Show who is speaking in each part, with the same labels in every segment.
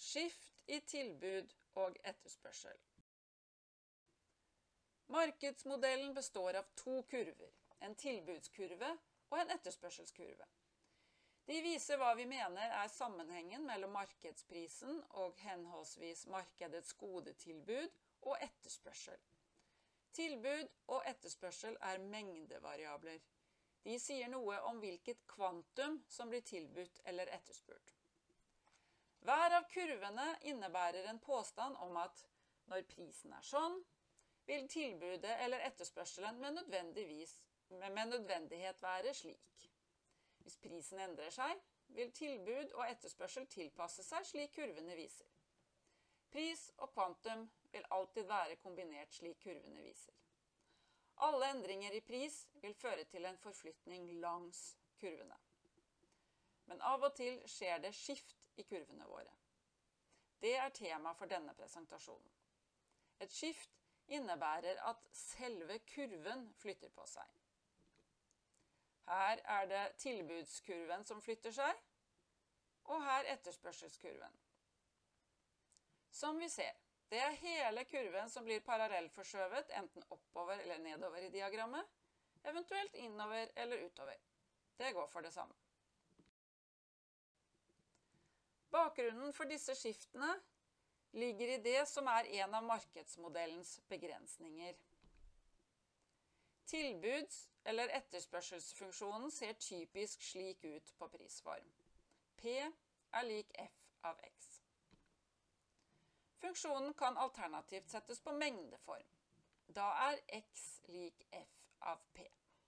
Speaker 1: Skift i tilbud og etterspørsel. Markedsmodellen består av to kurver, en tilbudskurve og en etterspørselskurve. De viser hva vi mener er sammenhengen mellom markedsprisen og henholdsvis markedets godetilbud og etterspørsel. Tilbud og etterspørsel er mengdevariabler. De sier noe om hvilket kvantum som blir tilbudt eller etterspurt. Hver av kurvene innebærer en påstand om at når prisen er sånn, vil tilbudet eller etterspørselen med nødvendighet være slik. Hvis prisen endrer seg, vil tilbud og etterspørsel tilpasse seg slik kurvene viser. Pris og kvantum vil alltid være kombinert slik kurvene viser. Alle endringer i pris vil føre til en forflytning langs kurvene. Men av og til skjer det skift i kurvene våre. Det er tema for denne presentasjonen. Et skift innebærer at selve kurven flytter på seg. Her er det tilbudskurven som flytter seg, og her etterspørselskurven. Som vi ser, det er hele kurven som blir parallellforskjøvet, enten oppover eller nedover i diagrammet, eventuelt innover eller utover. Det går for det samme. Bakgrunnen for disse skiftene ligger i det som er en av markedsmodellens begrensninger. Tilbuds- eller etterspørselsfunksjonen ser typisk slik ut på prisform. P er lik F av X. Funksjonen kan alternativt settes på mengdeform. Da er X lik F av P.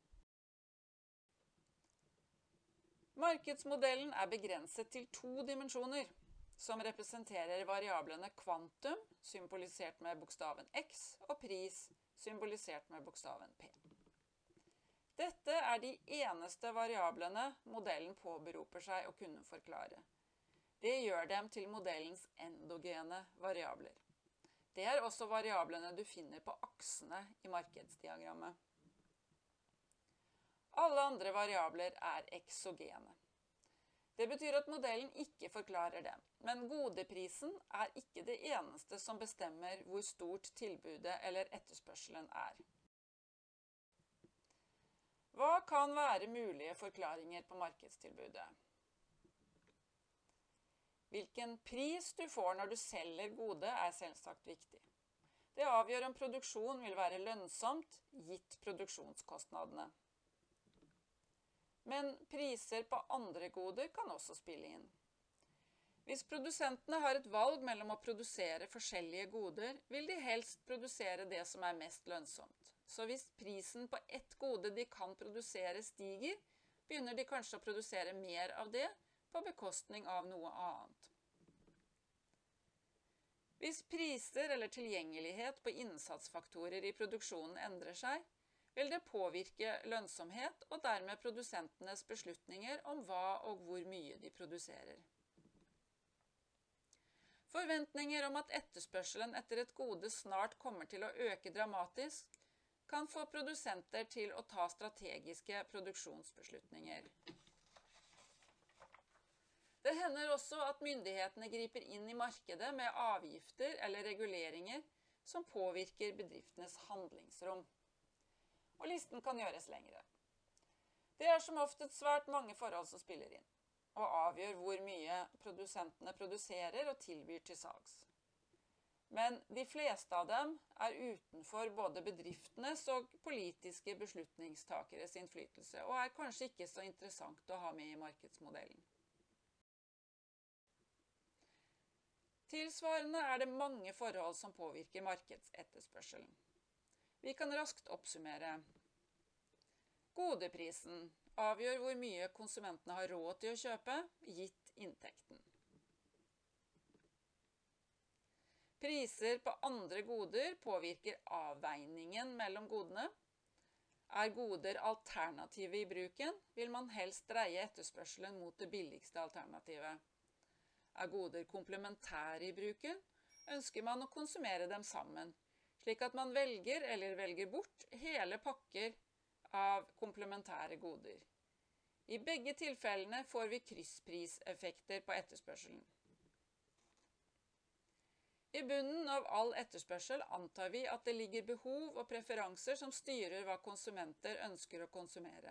Speaker 1: Markedsmodellen er begrenset til to dimensjoner, som representerer variablene kvantum, symbolisert med bokstaven X, og pris, symbolisert med bokstaven P. Dette er de eneste variablene modellen påberoper seg å kunne forklare. Det gjør dem til modellens endogene variabler. Det er også variablene du finner på aksene i markedsdiagrammet. Alle andre variabler er eksogene. Det betyr at modellen ikke forklarer dem, men godeprisen er ikke det eneste som bestemmer hvor stort tilbudet eller etterspørselen er. Hva kan være mulige forklaringer på markedstilbudet? Hvilken pris du får når du selger gode er selvsagt viktig. Det avgjør om produksjon vil være lønnsomt, gitt produksjonskostnadene. Men priser på andre goder kan også spille inn. Hvis produsentene har et valg mellom å produsere forskjellige goder, vil de helst produsere det som er mest lønnsomt. Så hvis prisen på ett gode de kan produsere stiger, begynner de kanskje å produsere mer av det på bekostning av noe annet. Hvis priser eller tilgjengelighet på innsatsfaktorer i produksjonen endrer seg, vil det påvirke lønnsomhet og dermed produsentenes beslutninger om hva og hvor mye de produserer. Forventninger om at etterspørselen etter et gode snart kommer til å øke dramatisk, kan få produsenter til å ta strategiske produksjonsbeslutninger. Det hender også at myndighetene griper inn i markedet med avgifter eller reguleringer som påvirker bedriftenes handlingsrom. Og listen kan gjøres lengre. Det er som oftest svært mange forhold som spiller inn, og avgjør hvor mye produsentene produserer og tilbyr til salgs. Men de fleste av dem er utenfor både bedriftenes og politiske beslutningstakeres innflytelse, og er kanskje ikke så interessant å ha med i markedsmodellen. Tilsvarende er det mange forhold som påvirker markedsetterspørselen. Vi kan raskt oppsummere. Godeprisen avgjør hvor mye konsumentene har råd til å kjøpe, gitt inntekten. Priser på andre goder påvirker avveiningen mellom godene. Er goder alternative i bruken, vil man helst dreie etterspørselen mot det billigste alternativet. Er goder komplementære i bruken, ønsker man å konsumere dem sammen, slik at man velger eller velger bort hele pakker av komplementære goder. I begge tilfellene får vi krysspriseffekter på etterspørselen. I bunnen av all etterspørsel antar vi at det ligger behov og preferanser som styrer hva konsumenter ønsker å konsumere.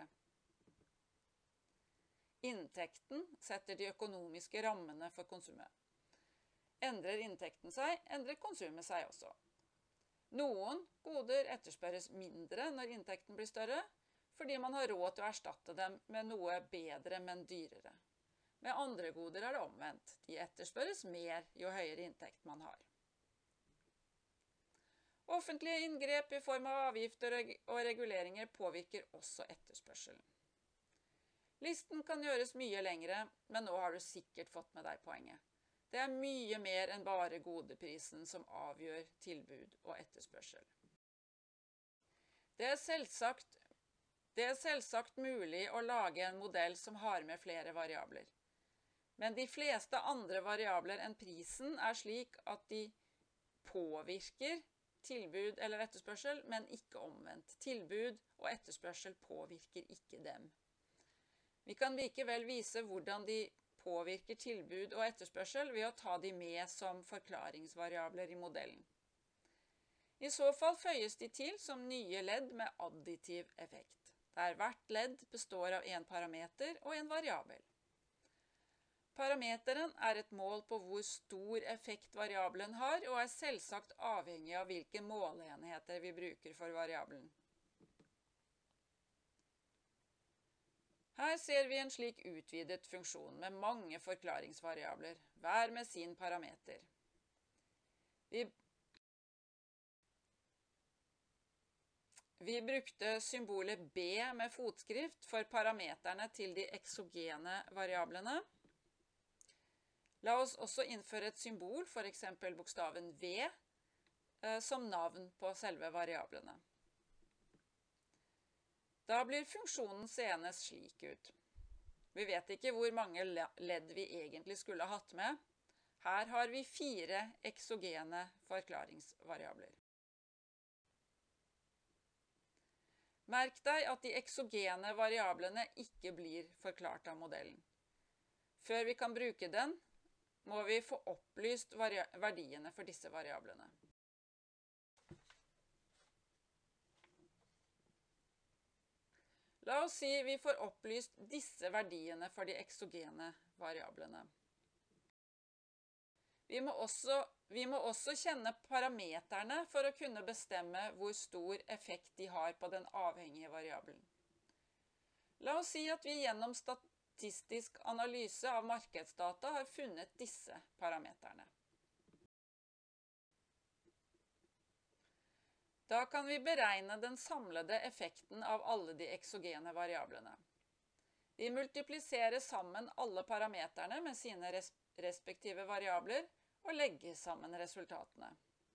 Speaker 1: Inntekten setter de økonomiske rammene for konsumet. Endrer inntekten seg, endrer konsumet seg også. Noen goder etterspørres mindre når inntekten blir større, fordi man har råd til å erstatte dem med noe bedre, men dyrere. Med andre goder er det omvendt. De etterspørres mer jo høyere inntekt man har. Offentlige inngrep i form av avgifter og reguleringer påvirker også etterspørselen. Listen kan gjøres mye lengre, men nå har du sikkert fått med deg poenget. Det er mye mer enn bare godeprisen som avgjør tilbud og etterspørsel. Det er selvsagt mulig å lage en modell som har med flere variabler. Men de fleste andre variabler enn prisen er slik at de påvirker tilbud eller etterspørsel, men ikke omvendt. Tilbud og etterspørsel påvirker ikke dem. Vi kan likevel vise hvordan de påvirker tilbud og etterspørsel ved å ta de med som forklaringsvariabler i modellen. I så fall føyes de til som nye ledd med additiv effekt, der hvert ledd består av en parameter og en variabel. Parameteren er et mål på hvor stor effekt variabelen har, og er selvsagt avhengig av hvilke måleenheter vi bruker for variabelen. Her ser vi en slik utvidet funksjon med mange forklaringsvariabler, hver med sin parameter. Vi brukte symbolet B med fotskrift for parameterne til de eksogene variablene. La oss også innføre et symbol, for eksempel bokstaven V, som navn på selve variablene. Da blir funksjonen seende slik ut. Vi vet ikke hvor mange ledd vi egentlig skulle hatt med. Her har vi 4 eksogene forklaringsvariabler. Merk deg at de eksogene variablene ikke blir forklart av modellen. Før vi kan bruke den, må vi få opplyst verdiene for disse variablene. La oss si vi får opplyst disse verdiene for de eksogene variablene. Vi må også kjenne parameterne for å kunne bestemme hvor stor effekt de har på den avhengige variabelen. La oss si at vi gjennom statistisk analyse av markedsdata har funnet disse parameterne. Da kan vi beregne den samlede effekten av alle de eksogene variablene. Vi multipliserer sammen alle parameterne med sine respektive variabler og legger sammen resultatene.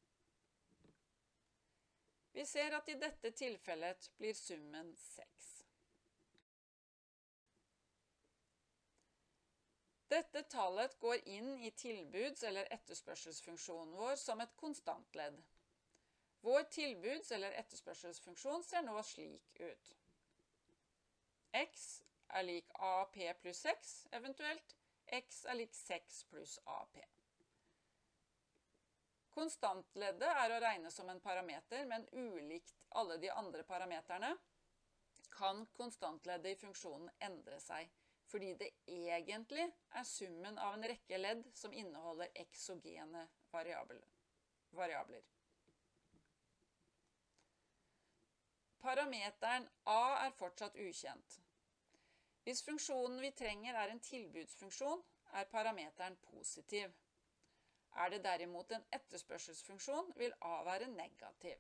Speaker 1: Vi ser at i dette tilfellet blir summen 6. Dette tallet går inn i tilbuds- eller etterspørselsfunksjonen vår som et konstantledd. Vår tilbuds- eller etterspørselsfunksjon ser nå slik ut. X er lik AP pluss 6, eventuelt X er lik 6 pluss AP. Konstantleddet er å regne som en parameter, men ulikt alle de andre parameterne kan konstantleddet i funksjonen endre seg, fordi det egentlig er summen av en rekke ledd som inneholder eksogene variabler. Parameteren A er fortsatt ukjent. Hvis funksjonen vi trenger er en tilbudsfunksjon, er parameteren positiv. Er det derimot en etterspørselsfunksjon, vil A være negativ.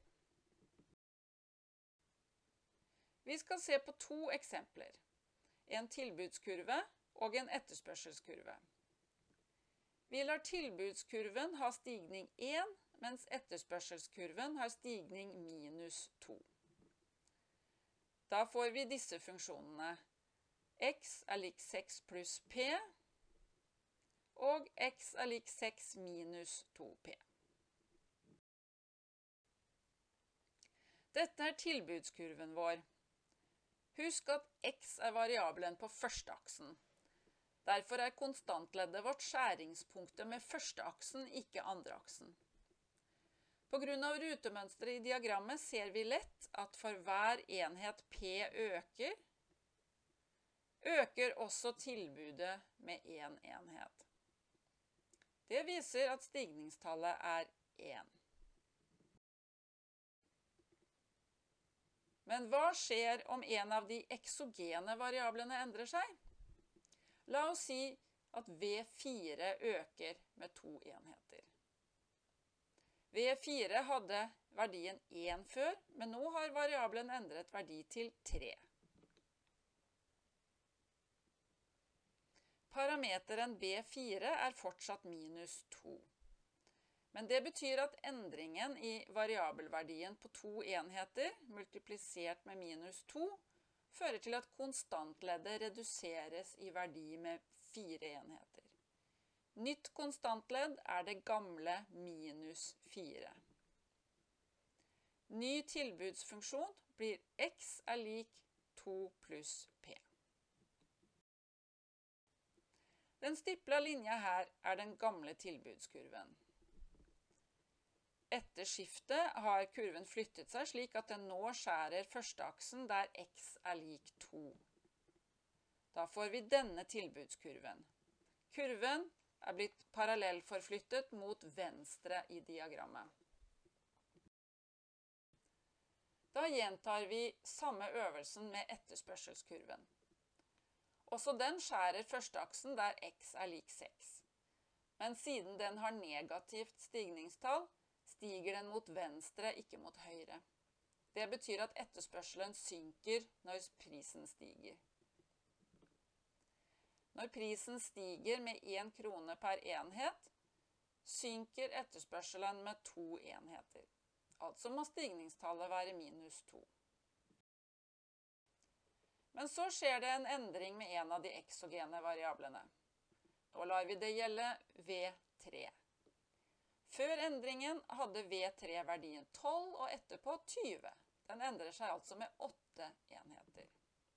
Speaker 1: Vi skal se på 2 eksempler. En tilbudskurve og en etterspørselskurve. Vi lar tilbudskurven ha stigning 1, mens etterspørselskurven har stigning minus 2. Da får vi disse funksjonene. X er lik 6 pluss P, og X er lik 6 minus 2P. Dette er tilbudskurven vår. Husk at X er variabelen på første aksen. Derfor er konstantleddet vårt skjæringspunktet med første aksen, ikke andre aksen. På grunn av rutemønstret i diagrammet ser vi lett at for hver enhet P øker også tilbudet med en enhet. Det viser at stigningstallet er 1. Men hva skjer om en av de eksogene variablene endrer seg? La oss si at V4 øker med 2 enheter. V4 hadde verdien 1 før, men nå har variablen endret verdi til 3. Parameteren B4 er fortsatt minus 2. Men det betyr at endringen i variabelverdien på 2 enheter, multiplisert med minus 2, fører til at konstantleddet reduseres i verdi med 4 enheter. Nytt konstantledd er det gamle minus 4. Ny tilbudsfunksjon blir x er lik 2 pluss p. Den stipla linja her er den gamle tilbudskurven. Etter skiftet har kurven flyttet seg slik at den nå skjærer førsteaksen der x er lik 2. Da får vi denne tilbudskurven. Kurven er blitt parallellforflyttet mot venstre i diagrammet. Da gjentar vi samme øvelsen med etterspørselskurven. Også den skjærer førsteaksen der x er lik 6. Men siden den har negativt stigningstall, stiger den mot venstre, ikke mot høyre. Det betyr at etterspørselen synker når prisen stiger. Når prisen stiger med 1 krone per enhet, synker etterspørselen med 2 enheter. Altså må stigningstallet være minus 2. Men så skjer det en endring med en av de eksogene variablene. Nå lar vi det gjelde V3. Før endringen hadde V3 verdien 12 og etterpå 20. Den endrer seg altså med 8 enheter.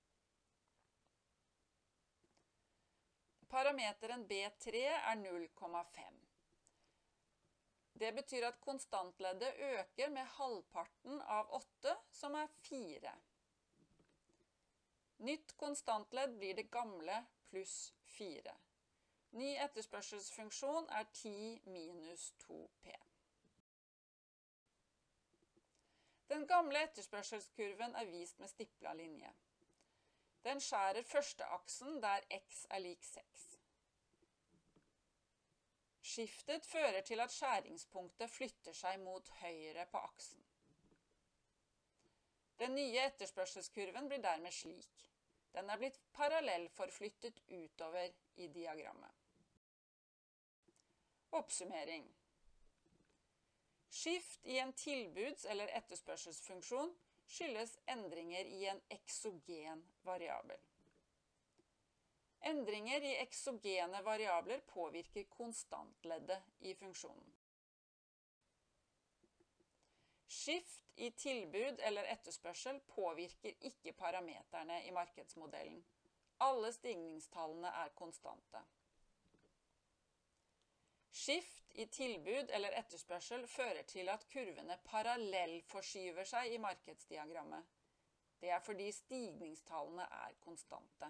Speaker 1: Parameteren B3 er 0,5. Det betyr at konstantleddet øker med halvparten av 8, som er 4. Nytt konstantledd blir det gamle pluss 4. Ny etterspørselsfunksjon er 10 minus 2p. Den gamle etterspørselskurven er vist med stipla linje. Den skjærer førsteaksen der x er lik 6. Skiftet fører til at skjæringspunktet flytter seg mot høyre på aksen. Den nye etterspørselskurven blir dermed slik. Den er blitt parallellforflyttet utover i diagrammet. Oppsummering. Skift i en tilbuds- eller etterspørselsfunksjon skyldes endringer i en eksogen variabel. Endringer i eksogene variabler påvirker konstantleddet i funksjonen. Skift i tilbud eller etterspørsel påvirker ikke parameterne i markedsmodellen. Alle stigningstallene er konstante. Skift i tilbud eller etterspørsel fører til at kurvene parallellforskyver seg i markedsdiagrammet. Det er fordi stigningstallene er konstante.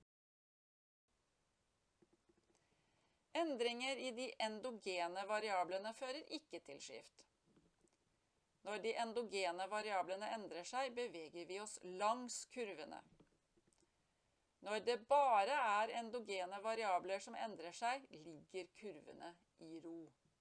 Speaker 1: Endringer i de endogene variablene fører ikke til skift. Når de endogene variablene endrer seg, beveger vi oss langs kurvene. Når det bare er endogene variabler som endrer seg, ligger kurvene i ro.